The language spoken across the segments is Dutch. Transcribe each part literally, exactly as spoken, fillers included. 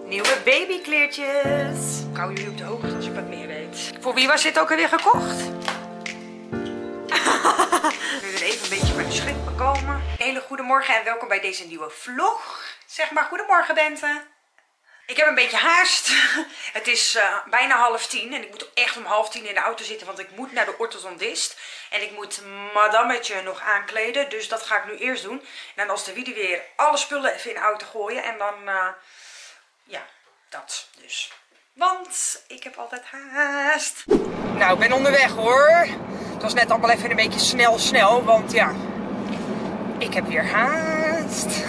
Nieuwe babykleertjes. Ik hou jullie op de hoogte als ik wat meer weet. Voor wie was dit ook alweer gekocht? Nu er even een beetje bij de schrik bekomen. Een hele goede morgen en welkom bij deze nieuwe vlog. Zeg maar goedemorgen Bente. Ik heb een beetje haast. Het is uh, bijna half tien en ik moet echt om half tien in de auto zitten, want ik moet naar de orthodontist. En ik moet madammetje nog aankleden, dus dat ga ik nu eerst doen. En dan als de Wiedie weer alle spullen even in de auto gooien en dan, uh, ja, dat dus. Want ik heb altijd haast. Nou, ik ben onderweg hoor. Het was net allemaal even een beetje snel snel, want ja, ik heb weer haast.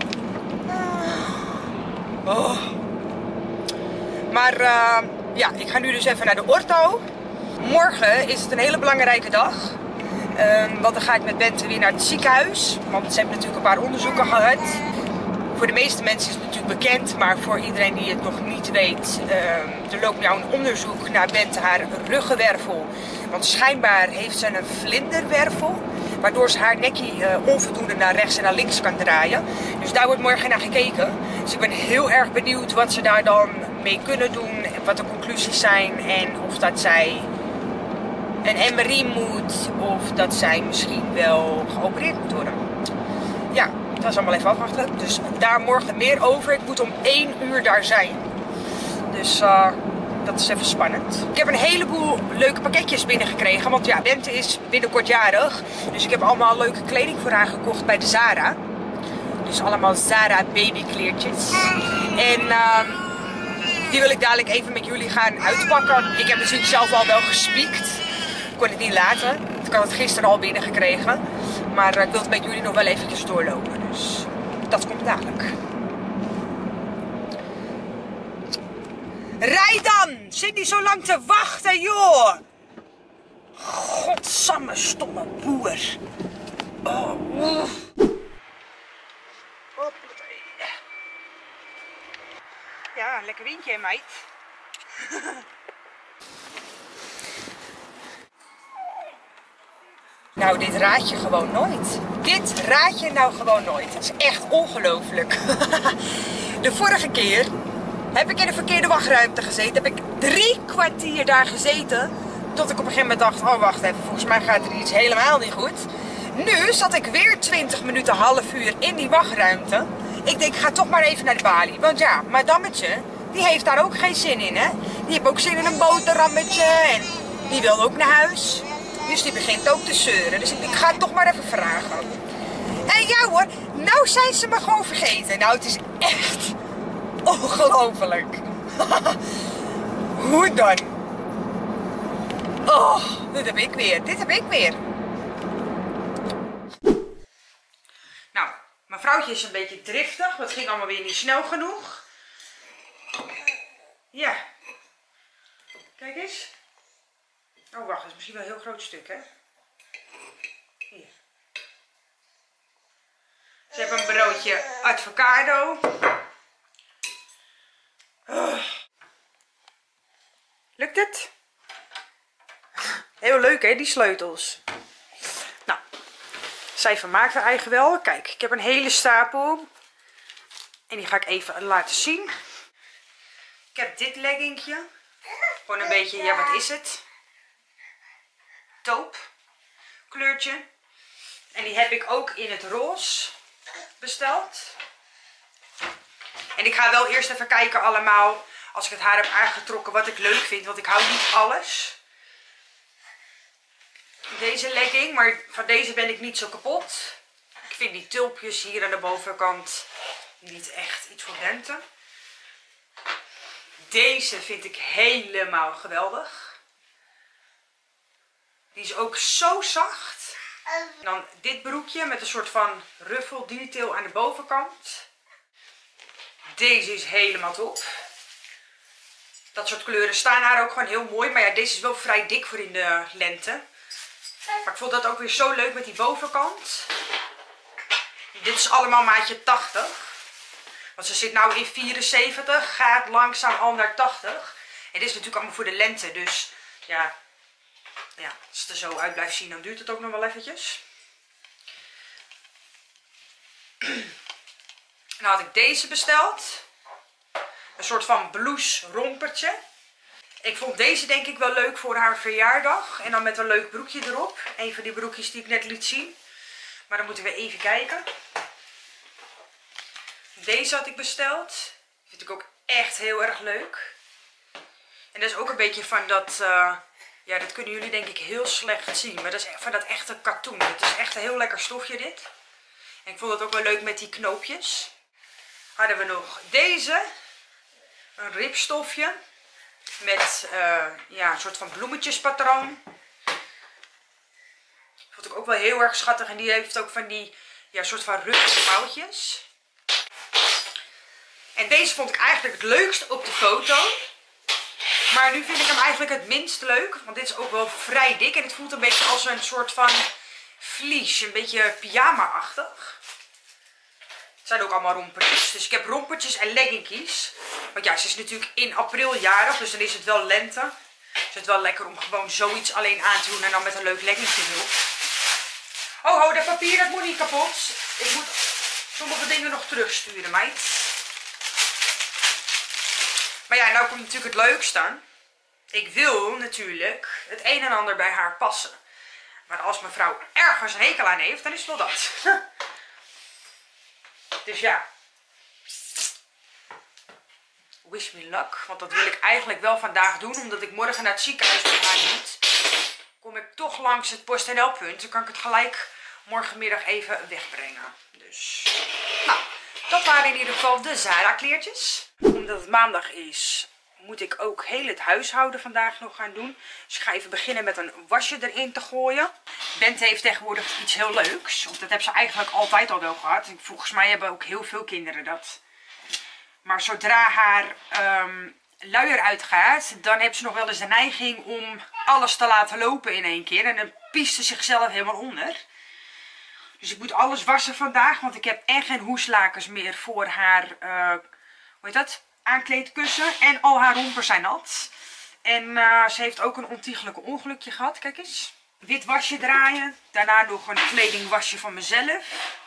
Oh. Maar uh, ja, ik ga nu dus even naar de ortho. Morgen is het een hele belangrijke dag. Uh, want dan ga ik met Bente weer naar het ziekenhuis. Want ze hebben natuurlijk een paar onderzoeken gehad. Voor de meeste mensen is het natuurlijk bekend. Maar voor iedereen die het nog niet weet. Uh, er loopt nu een onderzoek naar Bente haar ruggenwervel. Want schijnbaar heeft ze een vlinderwervel. Waardoor ze haar nekje uh, onvoldoende naar rechts en naar links kan draaien. Dus daar wordt morgen naar gekeken. Dus ik ben heel erg benieuwd wat ze daar dan mee kunnen doen. Wat de conclusies zijn. En of dat zij een M R I moet. Of dat zij misschien wel geopereerd moet worden. Ja, dat is allemaal even afwachten. Dus daar morgen meer over. Ik moet om één uur daar zijn. Dus uh, dat is even spannend. Ik heb een heleboel leuke pakketjes binnengekregen. Want ja, Bente is binnenkort jarig. Dus ik heb allemaal leuke kleding voor haar gekocht bij de Zara. Dus allemaal Zara babykleertjes. En uh, die wil ik dadelijk even met jullie gaan uitpakken. Ik heb natuurlijk zelf al wel gespiekt. Ik kon het niet laten. Ik had het gisteren al binnengekregen. Maar uh, ik wil het met jullie nog wel eventjes doorlopen. Dus dat komt dadelijk. Rij dan! Zit niet zo lang te wachten, joh! Godsamme stomme boer. Oh, oef. Ja, lekker windje, meid. Nou, dit raad je gewoon nooit. Dit raad je nou gewoon nooit. Het is echt ongelooflijk. De vorige keer heb ik in de verkeerde wachtruimte gezeten. Heb ik drie kwartier daar gezeten. Tot ik op een gegeven moment dacht, oh wacht even, volgens mij gaat er iets helemaal niet goed. Nu zat ik weer twintig minuten, half uur in die wachtruimte. Ik denk, ga toch maar even naar de balie. Want ja, madammetje, die heeft daar ook geen zin in, hè. Die heeft ook zin in een boterhammetje en die wil ook naar huis. Dus die begint ook te zeuren. Dus ik denk, ik ga het toch maar even vragen. En ja hoor, nou zijn ze me gewoon vergeten. Nou, het is echt ongelooflijk. Hoe dan? Oh, dit heb ik weer. Dit heb ik weer. Nou, mijn vrouwtje is een beetje driftig. Het ging allemaal weer niet snel genoeg. Ja. Kijk eens. Oh, wacht. Dat is misschien wel een heel groot stuk, hè? Hier. Ze hebben een broodje avocado. Oh. Lukt het? Heel leuk, hè, die sleutels. Nou, zij vermaakt haar eigen wel. Kijk, ik heb een hele stapel. En die ga ik even laten zien. Ik heb dit leggingje. Gewoon een beetje, ja, wat is het? Taupe kleurtje. En die heb ik ook in het roze besteld. En ik ga wel eerst even kijken allemaal, als ik het haar heb aangetrokken, wat ik leuk vind. Want ik hou niet alles. Deze legging, maar van deze ben ik niet zo kapot. Ik vind die tulpjes hier aan de bovenkant niet echt iets voor Bente. Deze vind ik helemaal geweldig. Die is ook zo zacht. En dan dit broekje met een soort van ruffel detail aan de bovenkant. Deze is helemaal top. Dat soort kleuren staan haar ook gewoon heel mooi. Maar ja, deze is wel vrij dik voor in de lente. Maar ik vond dat ook weer zo leuk met die bovenkant. Dit is allemaal maatje tachtig. Want ze zit nou in vierenzeventig. Gaat langzaam al naar tachtig. En dit is natuurlijk allemaal voor de lente. Dus ja, ja als het er zo uit blijft zien, dan duurt het ook nog wel eventjes. Dan had ik deze besteld. een soort van blouse rompertje. Ik vond deze denk ik wel leuk voor haar verjaardag. En dan met een leuk broekje erop. Een van die broekjes die ik net liet zien. Maar dan moeten we even kijken. Deze had ik besteld. Vind ik ook echt heel erg leuk. En dat is ook een beetje van dat... Uh, ja, dat kunnen jullie denk ik heel slecht zien. Maar dat is van dat echte katoen. Het is echt een heel lekker stofje dit. En ik vond het ook wel leuk met die knoopjes. Hadden we nog deze. Een ripstofje. Met uh, ja, een soort van bloemetjespatroon. Vond ik ook wel heel erg schattig. En die heeft ook van die ja, soort van rubberen mouwtjes. En deze vond ik eigenlijk het leukst op de foto. Maar nu vind ik hem eigenlijk het minst leuk. Want dit is ook wel vrij dik. En het voelt een beetje als een soort van vlies. Een beetje pyjama-achtig. Het zijn ook allemaal rompertjes. Dus ik heb rompertjes en leggingkies. Want ja, ze is natuurlijk in april jarig. Dus dan is het wel lente. Dus het is wel lekker om gewoon zoiets alleen aan te doen. En dan met een leuk leggingje erop. Oh, oh, dat papier dat moet niet kapot. Ik moet sommige dingen nog terugsturen, meid. Maar ja, nou komt natuurlijk het leukste. Ik wil natuurlijk het een en ander bij haar passen. Maar als mevrouw ergens een hekel aan heeft, dan is het wel dat. Dus ja. Wish me luck. Want dat wil ik eigenlijk wel vandaag doen. Omdat ik morgen naar het ziekenhuis met haar moet. Kom ik toch langs het PostNL-punt. Dan kan ik het gelijk morgenmiddag even wegbrengen. Dus, nou, dat waren in ieder geval de Zara kleertjes. Omdat het maandag is, moet ik ook heel het huishouden vandaag nog gaan doen. Dus ik ga even beginnen met een wasje erin te gooien. Bente heeft tegenwoordig iets heel leuks. Of dat heeft ze eigenlijk altijd al wel gehad. Volgens mij hebben ook heel veel kinderen dat. Maar zodra haar um, luier uitgaat, dan heeft ze nog wel eens de neiging om alles te laten lopen in één keer. En dan piest ze zichzelf helemaal onder. Dus ik moet alles wassen vandaag, want ik heb echt geen hoeslakens meer voor haar, uh, hoe heet dat, aankleedkussen. En al haar rompers zijn nat. En uh, ze heeft ook een ontiegelijke ongelukje gehad, kijk eens. Wit wasje draaien, daarna nog een kledingwasje van mezelf.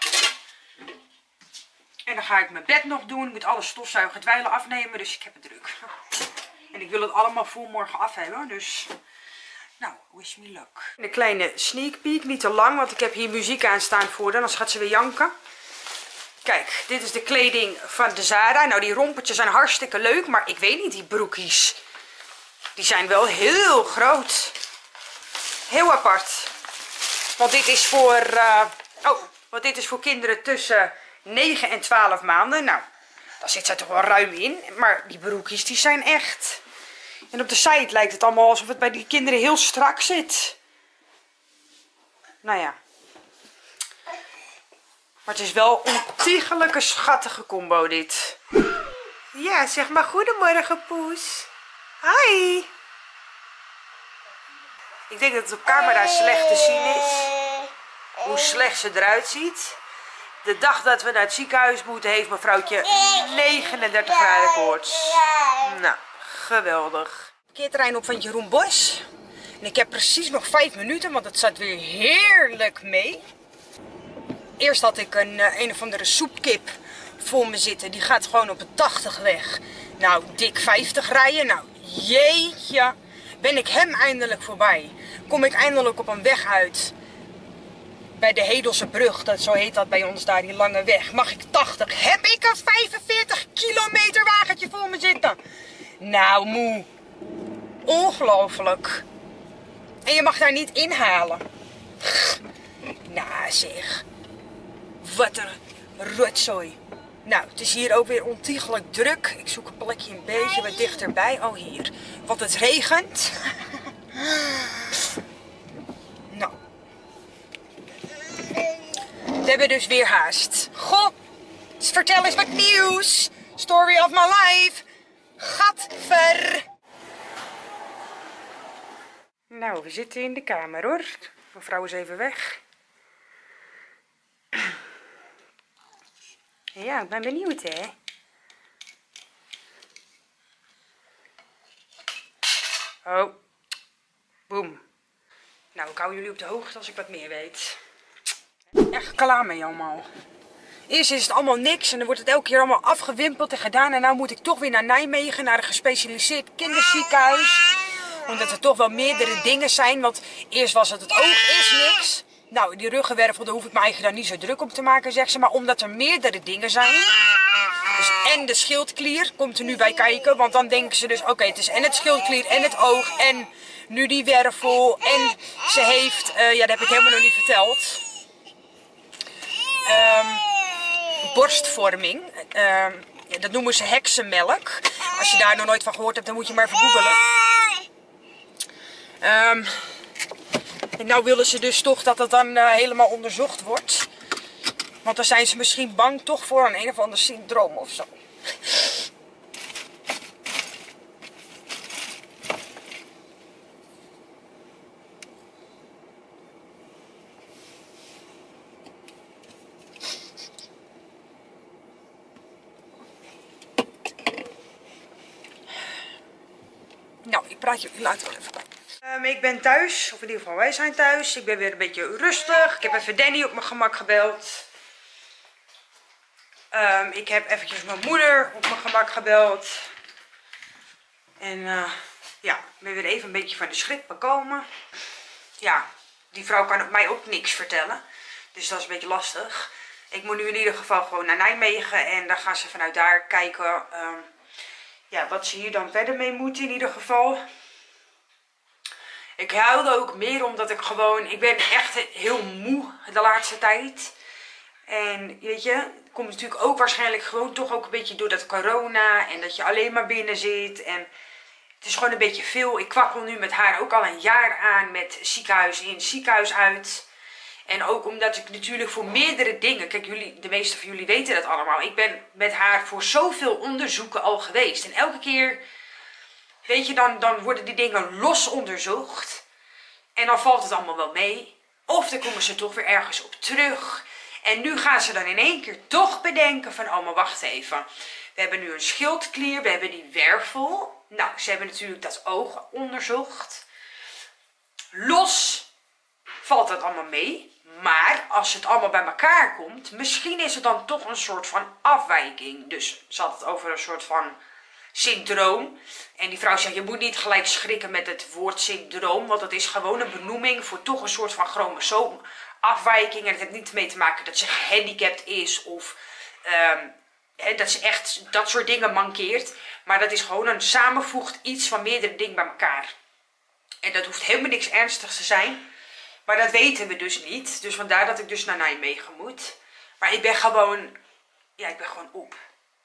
En dan ga ik mijn bed nog doen. Ik moet alle stofzuigen dweilen afnemen, dus ik heb het druk. En ik wil het allemaal voor morgen af hebben, dus... Nou, wish me luck. Een kleine sneak peek, niet te lang, want ik heb hier muziek aan staan voor haar, anders gaat ze weer janken. Kijk, dit is de kleding van de Zara. Nou, die rompertjes zijn hartstikke leuk, maar ik weet niet, die broekies, die zijn wel heel groot. Heel apart. Want dit is voor, uh, oh, want dit is voor kinderen tussen negen en twaalf maanden. Nou, daar zit zij toch wel ruim in. Maar die broekjes, die zijn echt... En op de site lijkt het allemaal alsof het bij die kinderen heel strak zit. Nou ja. Maar het is wel een ontiegelijke schattige combo dit. Ja, zeg maar goedemorgen poes. Hi. Ik denk dat het op camera slecht te zien is. Hoe slecht ze eruit ziet. De dag dat we naar het ziekenhuis moeten heeft mevrouwtje negenendertig graden koorts. Nou, geweldig. Parkeerterrein op van Jeroen Bos. En ik heb precies nog vijf minuten, want het zat weer heerlijk mee. Eerst had ik een, een of andere soepkip voor me zitten. Die gaat gewoon op een tachtig weg. Nou, dik vijftig rijden. Nou, jeetje. Ben ik hem eindelijk voorbij. Kom ik eindelijk op een weg uit. Bij de Hedelse brug, dat, zo heet dat bij ons daar, die lange weg. Mag ik tachtig? Heb ik een vijfenveertig kilometer wagentje voor me zitten? Nou, moe. Ongelooflijk. En je mag daar niet inhalen. Nou zeg. Wat een rotzooi. Nou, het is hier ook weer ontiegelijk druk. Ik zoek een plekje een beetje wat dichterbij. Oh, hier. Want het regent. Nou. We hebben dus weer haast. Goh, vertel eens wat nieuws. Story of my life. Gadver. Nou, we zitten in de kamer hoor. Mevrouw is even weg. Ja, ik ben benieuwd hè. Oh. Boem. Nou, ik hou jullie op de hoogte als ik wat meer weet. Echt klaar mee allemaal. Eerst is het allemaal niks en dan wordt het elke keer allemaal afgewimpeld en gedaan. En nu moet ik toch weer naar Nijmegen, naar een gespecialiseerd kinderziekenhuis. Omdat er toch wel meerdere dingen zijn. Want eerst was het het oog is niks. Nou, die ruggenwervel, daar hoef ik me eigenlijk dan niet zo druk om te maken, zegt ze. Maar omdat er meerdere dingen zijn. Dus en de schildklier komt er nu bij kijken. Want dan denken ze dus, oké, okay, het is en het schildklier en het oog en nu die wervel. En ze heeft, uh, ja, dat heb ik helemaal nog niet verteld. Um, borstvorming. Um, ja, dat noemen ze heksenmelk. Als je daar nog nooit van gehoord hebt, dan moet je maar even googelen. Um, en nou willen ze dus toch dat het dan uh, helemaal onderzocht wordt. Want dan zijn ze misschien bang toch voor een een of ander syndroom of zo. Nou, ik praat je later wel even bij. Um, ik ben thuis, of in ieder geval wij zijn thuis. Ik ben weer een beetje rustig. Ik heb even Danny op mijn gemak gebeld. Um, ik heb eventjes mijn moeder op mijn gemak gebeld. En uh, ja, ik ben weer even een beetje van de schrik bekomen. Ja, die vrouw kan mij ook niks vertellen. Dus dat is een beetje lastig. Ik moet nu in ieder geval gewoon naar Nijmegen. En dan gaan ze vanuit daar kijken um, ja, wat ze hier dan verder mee moeten in ieder geval. Ik huilde ook meer omdat ik gewoon, ik ben echt heel moe de laatste tijd. En weet je, het komt natuurlijk ook waarschijnlijk gewoon toch ook een beetje door dat corona. En dat je alleen maar binnen zit. En het is gewoon een beetje veel. Ik kwakkel nu met haar ook al een jaar aan met ziekenhuis in, ziekenhuis uit. En ook omdat ik natuurlijk voor meerdere dingen, kijk jullie, de meeste van jullie weten dat allemaal. Ik ben met haar voor zoveel onderzoeken al geweest. En elke keer, weet je, dan, dan worden die dingen los onderzocht. En dan valt het allemaal wel mee. Of dan komen ze toch weer ergens op terug. En nu gaan ze dan in één keer toch bedenken van, oh maar wacht even. We hebben nu een schildklier, we hebben die wervel. Nou, ze hebben natuurlijk dat oog onderzocht. Los valt dat allemaal mee. Maar als het allemaal bij elkaar komt, misschien is het dan toch een soort van afwijking. Dus ze had het over een soort van syndroom. En die vrouw zegt, je moet niet gelijk schrikken met het woord syndroom. Want het is gewoon een benoeming voor toch een soort van chromosoomafwijking. En het heeft niet mee te maken dat ze gehandicapt is of um, he, dat ze echt dat soort dingen mankeert. Maar dat is gewoon een samenvoegd iets van meerdere dingen bij elkaar. En dat hoeft helemaal niks ernstigs te zijn. Maar dat weten we dus niet. Dus vandaar dat ik dus naar Nijmegen moet. Maar ik ben gewoon, ja, ik ben gewoon op.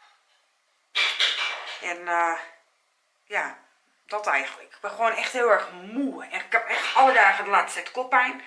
En uh, ja, dat eigenlijk. Ik ben gewoon echt heel erg moe. En ik heb echt alle dagen de laatste tijd koppijn.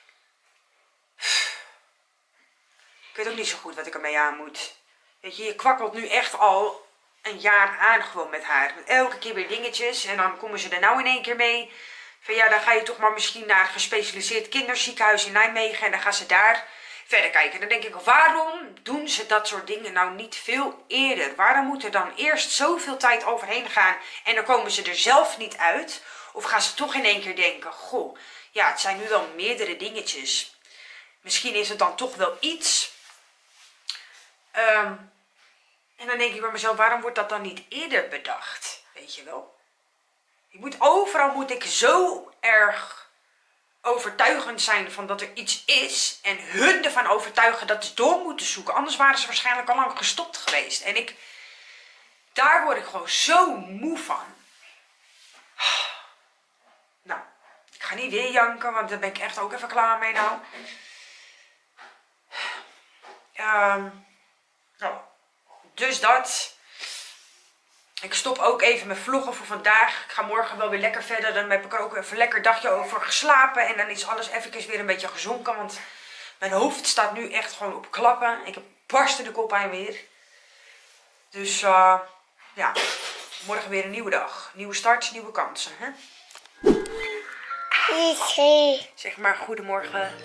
Ik weet ook niet zo goed wat ik ermee aan moet. Weet je, je kwakkelt nu echt al een jaar aan gewoon met haar. Met elke keer weer dingetjes. En dan komen ze er nou in één keer mee. Van ja, dan ga je toch maar misschien naar een gespecialiseerd kinderziekenhuis in Nijmegen. En dan gaan ze daar verder kijken. En dan denk ik, waarom doen ze dat soort dingen nou niet veel eerder? Waarom moet er dan eerst zoveel tijd overheen gaan en dan komen ze er zelf niet uit? Of gaan ze toch in één keer denken, goh, ja, het zijn nu wel meerdere dingetjes. Misschien is het dan toch wel iets. Um, en dan denk ik bij mezelf, waarom wordt dat dan niet eerder bedacht? Weet je wel? Ik moet, overal moet ik zo erg overtuigend zijn van dat er iets is. En hun ervan overtuigen dat ze door moeten zoeken. Anders waren ze waarschijnlijk al lang gestopt geweest. En ik, daar word ik gewoon zo moe van. Nou, ik ga niet weer janken, want daar ben ik echt ook even klaar mee nou. Um, nou, dus dat. Ik stop ook even mijn vloggen voor vandaag. Ik ga morgen wel weer lekker verder. Dan heb ik er ook even een lekker dagje over geslapen. En dan is alles even weer een beetje gezonken. Want mijn hoofd staat nu echt gewoon op klappen. Ik heb barstende koppijn weer. Dus uh, ja, morgen weer een nieuwe dag. Nieuwe starts, nieuwe kansen. Hè? Zeg maar goedemorgen.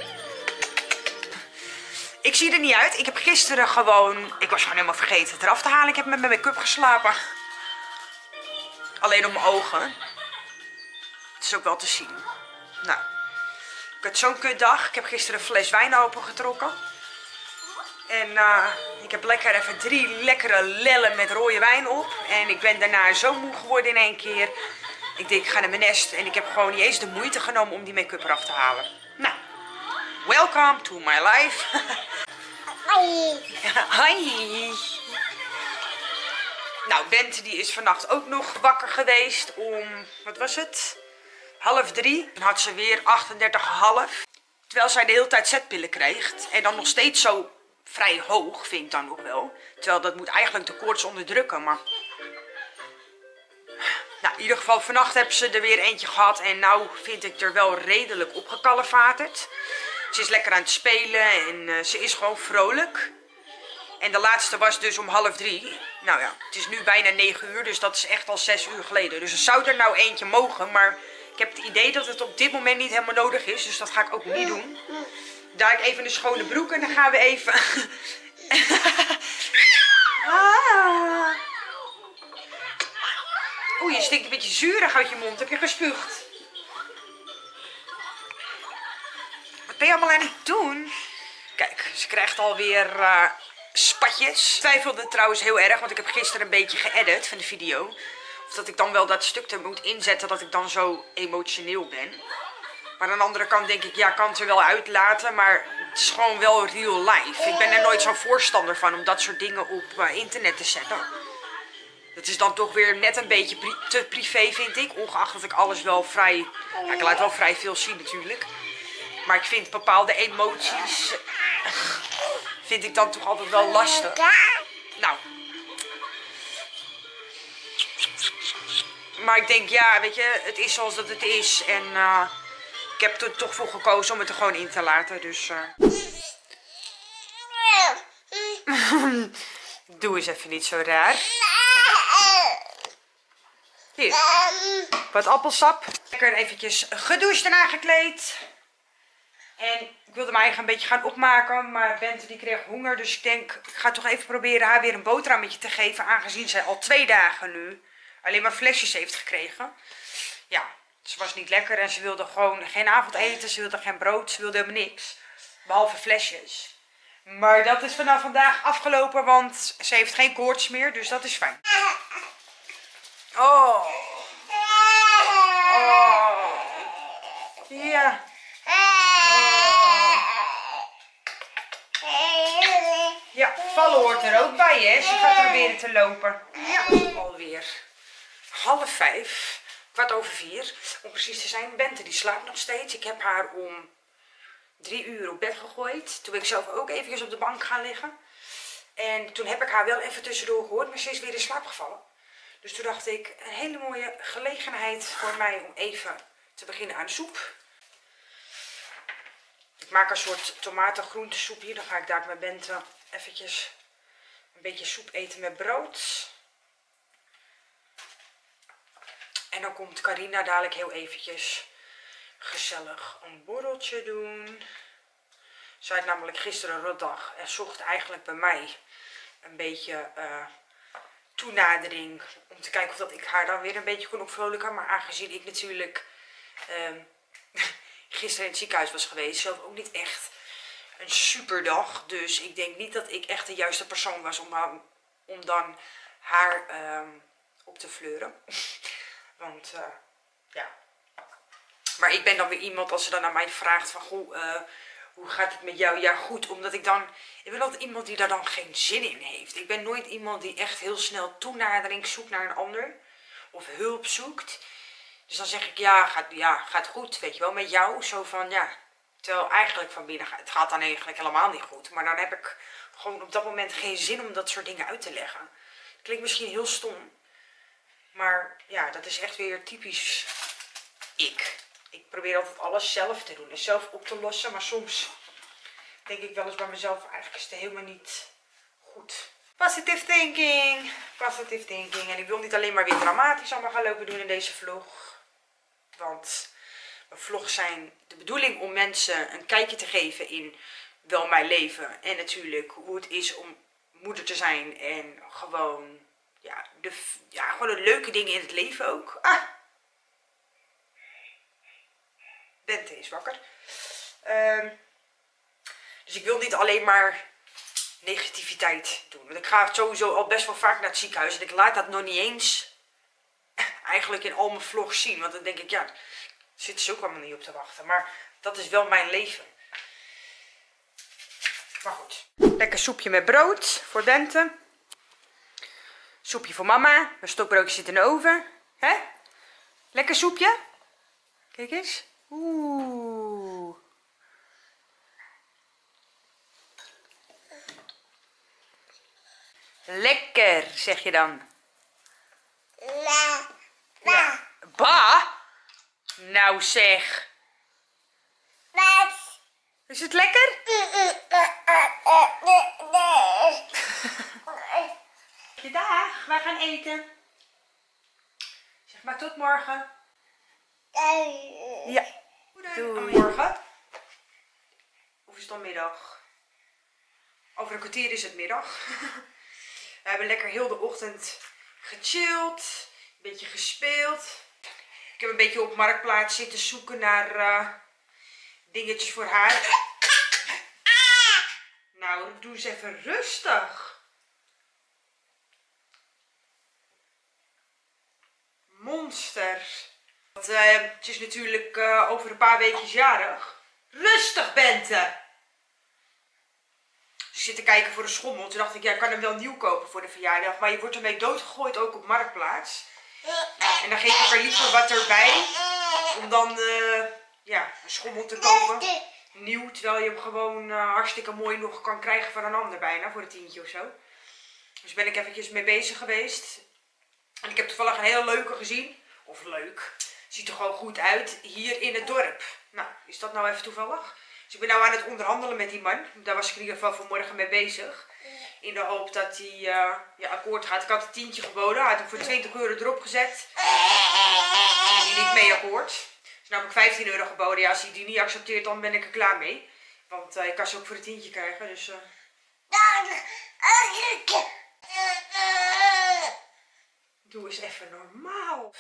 Ik zie er niet uit. Ik heb gisteren gewoon... Ik was gewoon helemaal vergeten het eraf te halen. Ik heb met mijn make-up geslapen. Alleen op mijn ogen. Het is ook wel te zien. Nou. Ik had zo'n kutdag. Ik heb gisteren een fles wijn opengetrokken. En uh, ik heb lekker even drie lekkere lellen met rode wijn op. En ik ben daarna zo moe geworden in één keer. Ik denk, ik ga naar mijn nest. En ik heb gewoon niet eens de moeite genomen om die make-up eraf te halen. Nou, welcome to my life. Hoi. Hoi. Nou, Bente die is vannacht ook nog wakker geweest om, wat was het? Half drie. Dan had ze weer achtendertig komma vijf. Terwijl zij de hele tijd zetpillen kreeg. En dan nog steeds zo vrij hoog, vind ik dan nog wel. Terwijl dat moet eigenlijk de koorts onderdrukken, maar... Nou, in ieder geval vannacht hebben ze er weer eentje gehad. En nou vind ik er wel redelijk opgekalefaterd. Ze is lekker aan het spelen en uh, ze is gewoon vrolijk. En de laatste was dus om half drie. Nou ja, het is nu bijna negen uur, dus dat is echt al zes uur geleden. Dus er zou er nou eentje mogen, maar ik heb het idee dat het op dit moment niet helemaal nodig is. Dus dat ga ik ook niet doen. Daar ik even een schone broek en dan gaan we even... ah. Oeh, je stinkt een beetje zuurig uit je mond. Heb je gespuugd? Wat ben je allemaal aan het doen? Kijk, ze krijgt alweer uh, spatjes. Ik twijfelde trouwens heel erg, want ik heb gisteren een beetje geëdit van de video. Of dat ik dan wel dat stuk er moet inzetten dat ik dan zo emotioneel ben. Maar aan de andere kant denk ik, ja, ik kan het er wel uitlaten, maar het is gewoon wel real life. Ik ben er nooit zo'n voorstander van om dat soort dingen op uh, internet te zetten. Dat is dan toch weer net een beetje pri te privé, vind ik. Ongeacht dat ik alles wel vrij... Ja, ik laat wel vrij veel zien natuurlijk. Maar ik vind bepaalde emoties... vind ik dan toch altijd wel lastig. Nou. Maar ik denk, ja, weet je, het is zoals dat het is. En uh, ik heb er toch voor gekozen om het er gewoon in te laten. Dus... Uh... Doe eens even niet zo raar. Hier, wat appelsap. Lekker eventjes gedoucht en aangekleed. En ik wilde me eigenlijk een beetje gaan opmaken, maar Bente die kreeg honger. Dus ik denk, ik ga toch even proberen haar weer een boterhammetje te geven. Aangezien zij al twee dagen nu alleen maar flesjes heeft gekregen. Ja, ze was niet lekker en ze wilde gewoon geen avondeten. Ze wilde geen brood, ze wilde helemaal niks. Behalve flesjes. Maar dat is vanaf vandaag afgelopen, want ze heeft geen koorts meer. Dus dat is fijn. Oh. Oh. Ja. Ja, vallen hoort er ook bij, hè. Ze gaat proberen te lopen. Ja, alweer. Half vijf. Kwart over vier. Om precies te zijn. Bente die slaapt nog steeds. Ik heb haar om drie uur op bed gegooid. Toen ben ik zelf ook even op de bank gaan liggen. En toen heb ik haar wel even tussendoor gehoord, maar ze is weer in slaap gevallen. Dus toen dacht ik, een hele mooie gelegenheid voor mij om even te beginnen aan de soep. Ik maak een soort tomaten-groentesoep hier. Dan ga ik daar met Bente eventjes een beetje soep eten met brood. En dan komt Carina dadelijk heel eventjes gezellig een borreltje doen. Zij had namelijk gisteren een rotdag en zocht eigenlijk bij mij een beetje uh, toenadering. Om te kijken of dat ik haar dan weer een beetje kon opvrolijken. Maar aangezien ik natuurlijk uh, gisteren in het ziekenhuis was geweest, zelf ook niet echt een superdag. Dus ik denk niet dat ik echt de juiste persoon was om, uh, om dan haar uh, op te fleuren. Want uh, ja. Maar ik ben dan weer iemand, als ze dan aan mij vraagt van, goh, uh, hoe gaat het met jou? Ja, goed, omdat ik dan, ik ben altijd iemand die daar dan geen zin in heeft. Ik ben nooit iemand die echt heel snel toenadering zoekt naar een ander. Of hulp zoekt. Dus dan zeg ik, ja, gaat, ja, gaat goed, weet je wel, met jou. Zo van, ja, terwijl eigenlijk van binnen, het gaat dan eigenlijk helemaal niet goed. Maar dan heb ik gewoon op dat moment geen zin om dat soort dingen uit te leggen. Het klinkt misschien heel stom. Maar ja, dat is echt weer typisch ik. Ik probeer altijd alles zelf te doen en zelf op te lossen. Maar soms denk ik wel eens bij mezelf, eigenlijk is het helemaal niet goed. Positive thinking. Positive thinking. En ik wil niet alleen maar weer dramatisch allemaal gaan lopen doen in deze vlog. Want mijn vlogs zijn de bedoeling om mensen een kijkje te geven in wel mijn leven. En natuurlijk hoe het is om moeder te zijn. En gewoon, ja, de, ja, gewoon de leuke dingen in het leven ook. Ah! Bente is wakker. Um, dus ik wil niet alleen maar negativiteit doen. Want ik ga sowieso al best wel vaak naar het ziekenhuis. En ik laat dat nog niet eens eigenlijk in al mijn vlogs zien. Want dan denk ik, ja, daar zitten ze ook allemaal niet op te wachten. Maar dat is wel mijn leven. Maar goed. Lekker soepje met brood voor Bente. Soepje voor mama. Mijn stokbroodje zit in de oven. Hè? Lekker soepje. Kijk eens. Oeh. Lekker, zeg je dan. La. Ja. Ba? Nou zeg. Wat? Is het lekker? Dag, wij gaan eten. Zeg maar tot morgen. Ja. Doei. Morgen. Of is het dan middag? Over een kwartier is het middag. We hebben lekker heel de ochtend gechilled. Een beetje gespeeld. Ik heb een beetje op Marktplaats zitten zoeken naar uh, dingetjes voor haar. Nou, doe eens even rustig. Monster. Want, uh, het is natuurlijk uh, over een paar weken jarig. Rustig, Bente! Dus ik zit te kijken voor een schommel. Toen dacht ik, ja, ik kan hem wel nieuw kopen voor de verjaardag. Maar je wordt ermee doodgegooid ook op Marktplaats. En dan geef ik er liever wat erbij. Om dan uh, ja, een schommel te kopen. Nieuw, terwijl je hem gewoon uh, hartstikke mooi nog kan krijgen van een ander bijna. Voor een tientje of zo. Dus ben ik eventjes mee bezig geweest. En ik heb toevallig een hele leuke gezien. Of leuk. Ziet er gewoon goed uit. Hier in het dorp. Nou, is dat nou even toevallig? Dus ik ben nou aan het onderhandelen met die man. Daar was ik in ieder geval vanmorgen mee bezig. In de hoop dat hij uh, ja, akkoord gaat. Ik had een tientje geboden. Hij had hem voor twintig euro erop gezet. En die niet mee akkoord. Dus nou heb ik vijftien euro geboden. Ja, als hij die niet accepteert, dan ben ik er klaar mee. Want uh, ik kan ze ook voor een tientje krijgen. Dus... Uh... Doe eens even normaal.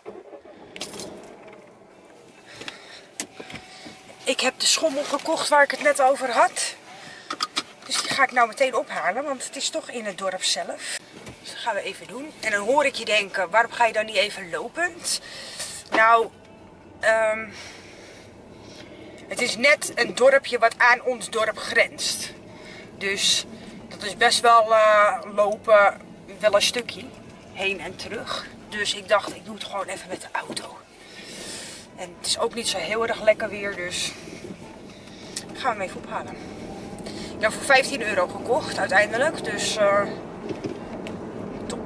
Ik heb de schommel gekocht waar ik het net over had. Dus die ga ik nou meteen ophalen, want het is toch in het dorp zelf. Dus dat gaan we even doen. En dan hoor ik je denken, waarom ga je dan niet even lopend? Nou, um, het is net een dorpje wat aan ons dorp grenst. Dus dat is best wel uh, lopen, wel een stukje. Heen en terug. Dus ik dacht, ik doe het gewoon even met de auto. En het is ook niet zo heel erg lekker weer, dus gaan we hem even ophalen. Ik heb voor vijftien euro gekocht uiteindelijk, dus uh, top.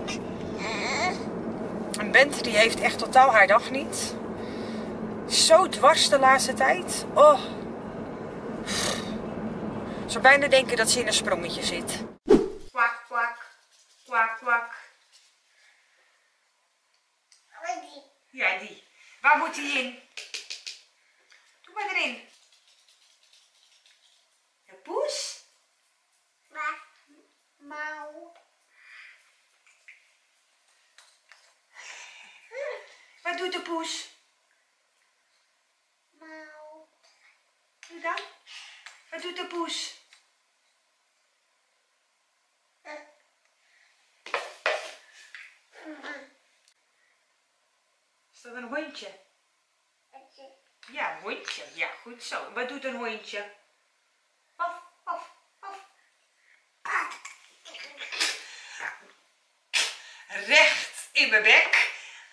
En Bente die heeft echt totaal haar dag niet. Zo dwars de laatste tijd. Oh. Ik zou bijna denken dat ze in een sprongetje zit. Kwak, kwak. Kwak, kwak. Ja, die. Waar moet die in? Doe maar erin. De poes? Mauw. Wat doet de poes? Mauw. Doe dan. Wat doet de poes? Is dat een hondje? Ja, een hondje. Ja, goed zo. Wat doet een hondje? Of, of, of. Recht in mijn bek.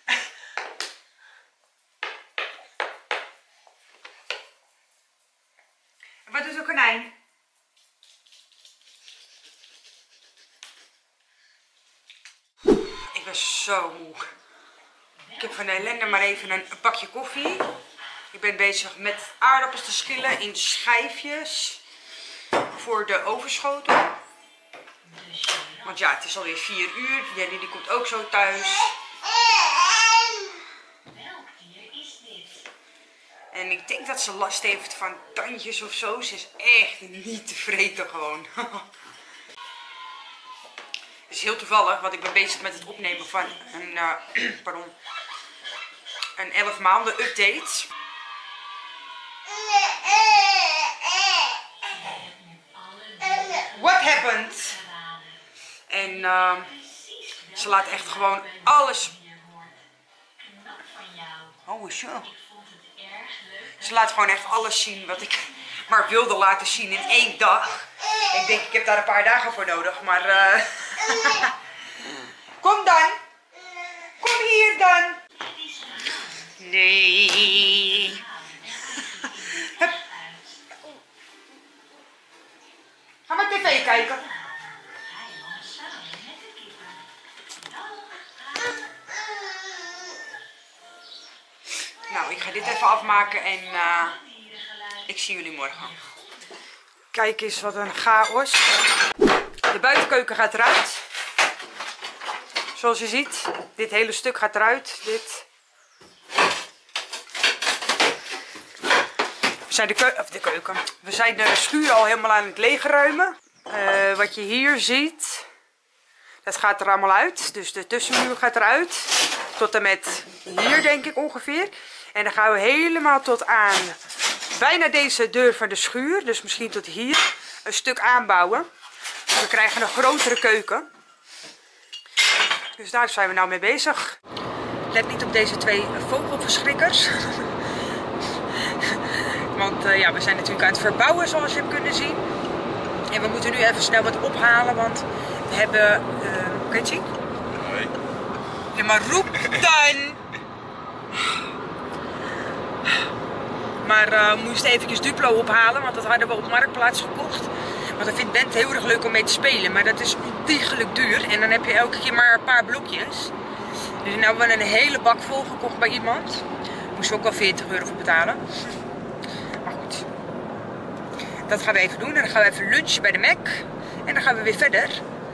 En wat doet een konijn? Ik ben zo moe. Ik heb van de ellende maar even een, een pakje koffie. Ik ben bezig met aardappels te schillen in schijfjes voor de overschotel. Want ja, het is alweer vier uur. Jenny die komt ook zo thuis. En ik denk dat ze last heeft van tandjes of zo. Ze is echt niet tevreden gewoon. Het is heel toevallig, want ik ben bezig met het opnemen van een, uh, pardon, een elf maanden update. What happened? En uh, ze laat echt gewoon alles... Oh, zo. Ze laat gewoon echt alles zien wat ik maar wilde laten zien in één dag. Ik denk, ik heb daar een paar dagen voor nodig, maar... Uh... Kom dan. Kom hier dan. Nee. Ga maar tv kijken. Nou, ik ga dit even afmaken en uh, ik zie jullie morgen. Kijk eens wat een chaos. De buitenkeuken gaat eruit. Zoals je ziet, dit hele stuk gaat eruit. Dit. We zijn de, keu of de keuken. We zijn de schuur al helemaal aan het leegruimen. Uh, wat je hier ziet, dat gaat er allemaal uit. Dus de tussenmuur gaat eruit. Tot en met hier denk ik ongeveer. En dan gaan we helemaal tot aan bijna deze deur van de schuur. Dus misschien tot hier een stuk aanbouwen. Dus we krijgen een grotere keuken. Dus daar zijn we nou mee bezig. Let niet op deze twee vogelverschrikkers. Want uh, ja, we zijn natuurlijk aan het verbouwen zoals je hebt kunnen zien. En we moeten nu even snel wat ophalen, want we hebben... Uh, kan je het zien? Nee. Ja, maar roep dan! Maar uh, we moesten eventjes Duplo ophalen, want dat hadden we op Marktplaats gekocht. Want dat vindt Bent heel erg leuk om mee te spelen, maar dat is ontiegelijk duur. En dan heb je elke keer maar een paar blokjes. Dus nu hebben we een hele bak vol gekocht bij iemand. Moesten we ook wel veertig euro voor betalen. Maar goed. Dat gaan we even doen. En dan gaan we even lunchen bij de Mac. En dan gaan we weer verder.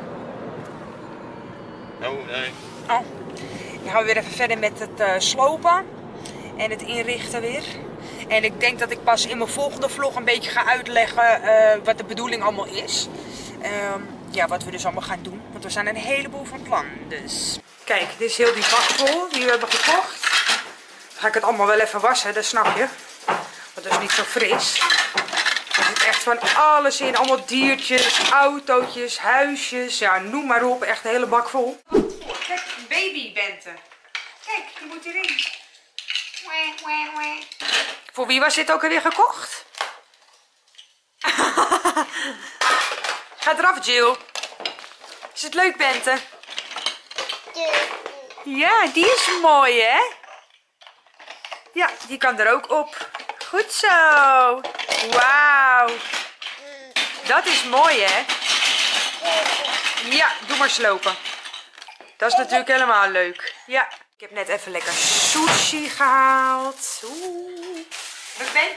Oh, nee. Oh. Dan gaan we weer even verder met het uh, slopen. En het inrichten weer. En ik denk dat ik pas in mijn volgende vlog een beetje ga uitleggen uh, wat de bedoeling allemaal is. Uh, ja, wat we dus allemaal gaan doen. Want we zijn een heleboel van plan. Dus. Kijk, dit is heel die bak vol die we hebben gekocht. Dan ga ik het allemaal wel even wassen, dat snap je. Want dat is niet zo fris. Er zit echt van alles in. Allemaal diertjes, autootjes, huisjes. Ja, noem maar op. Echt een hele bak vol. Kijk, baby Bente. Kijk, die moet hierin. Voor wie was dit ook alweer gekocht? Ga eraf, Jill. Is het leuk, Bente? Ja, die is mooi, hè? Ja, die kan er ook op. Goed zo. Wauw. Dat is mooi, hè? Ja, doe maar slopen. Dat is natuurlijk helemaal leuk. Ja. Ik heb net even lekker sushi gehaald. Oeh. Wat ben?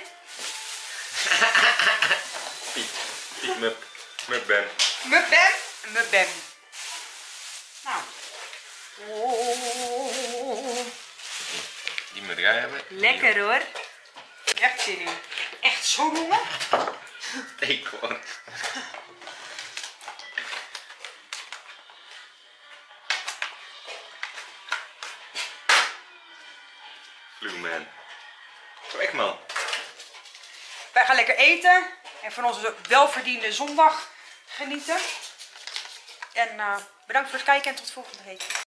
Piet. Piet Mup. Mup Ben. Mup Ben? Mup Ben. Nou. Oh. Die moet jij hebben. Lekker hoor. Echt zin in. Echt zo'n honger? Ik gewoon. Man. Weg man. Wij gaan lekker eten en van onze welverdiende zondag genieten. En uh, bedankt voor het kijken en tot volgende week.